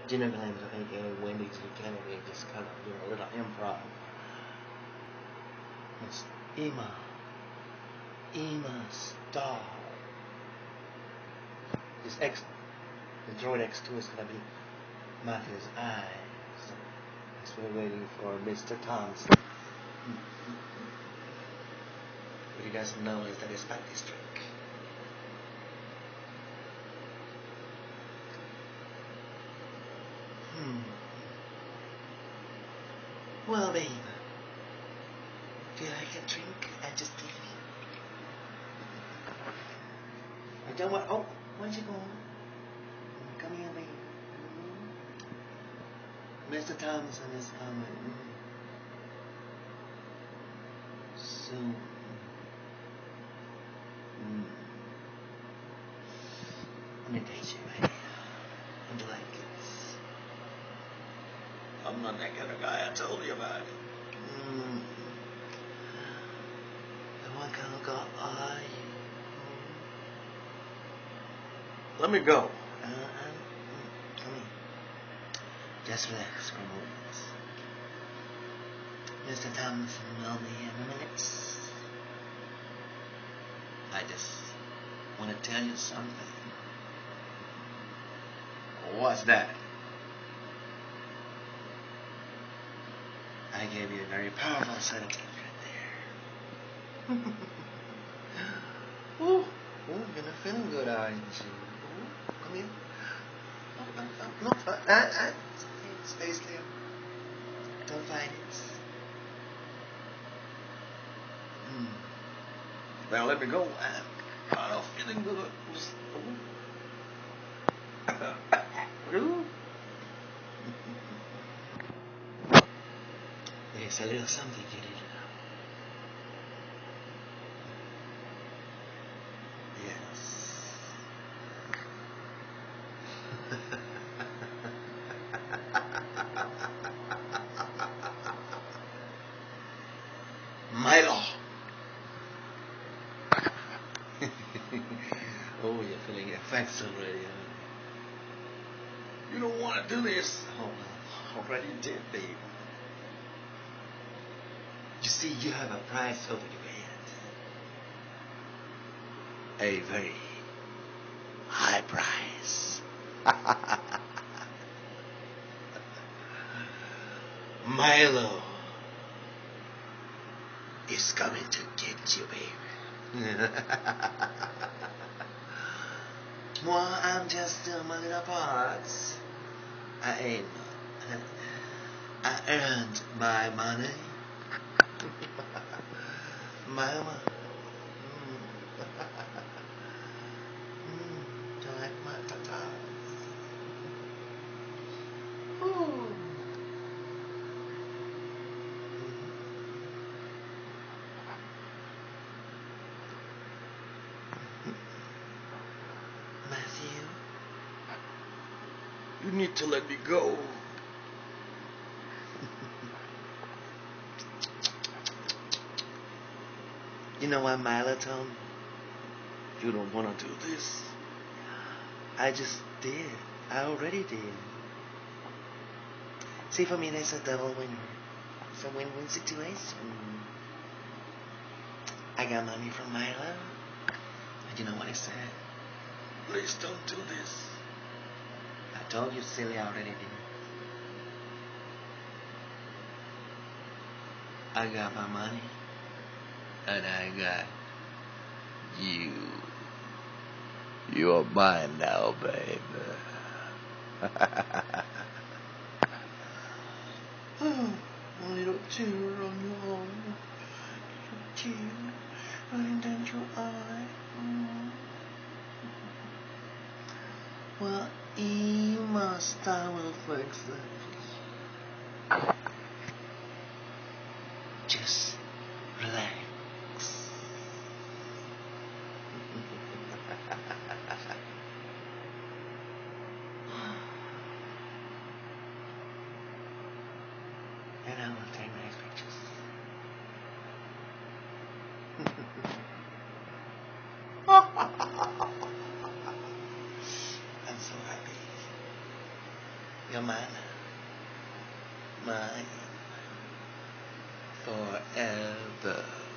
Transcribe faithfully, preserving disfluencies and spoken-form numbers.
Gina Glenn, aka Wendy G Kennedy, just kind of doing a little improv. It's Ima, Ima Starr. His X, the droid X two is gonna be Matthew's eyes. So we're waiting for Mister Thompson. What you guys know is that it's not this trick. Hmm. Well, babe, feel like a drink? I just leave it. I don't want. Oh, where'd you go? Come here, babe. Mister Thompson is coming soon. Mm. Let me take you, baby. And blankets. I'm not that kind of guy. I told you about it. Mm. The one kind of guy I. Let me go. Uh, um, come here. Just relax for a moment. Mister Thompson will be in a minute. I just want to tell you something. What's that? I gave you a very powerful set of teeth right there. Ooh, ooh, you're not feeling good, aren't you? Ooh, come here. Oh, oh, oh, no, uh, uh, uh, stay still. Don't fight it. Mm. Well, let me go. I'm kind of feeling good. Just, ooh. There's a little something you need to know. Yes. Milo. Oh, you're feeling effects already, huh? You don't want to do this. Oh, no. Already did, babe. You see, you have a price over your head. A very high price. Milo is coming to get you, baby. Well, I'm just doing my little parts. I ain't. I earned my money. Mama. Mm. Mm. Do you like my tatas? Ooh. Matthew, you need to let me go. You know what Milo told me? You don't want to do this. I just did. I already did. See, for me, that's a double winner. It's a win-win situation. I got money from Milo. And you know what he said? Please don't do this. I told you, silly, I already did. I got my money. And I got you. You're mine now, baby. Oh, a little tear on your arm. Little tear running down your eye. Mm. Well, Ima Starr will fix that. Just relax. And I will take nice pictures. I'm so happy. You're mine. Mine. Forever.